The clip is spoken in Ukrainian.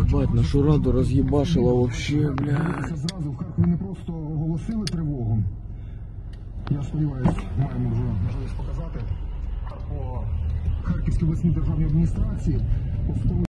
Єбать, нашу раду роз'єбашила вообще, блядь. Зразу в Харкові не просто оголосили тривогу. Я сподіваюся, маємо вже можливість показати по Харківській обласній державній адміністрації.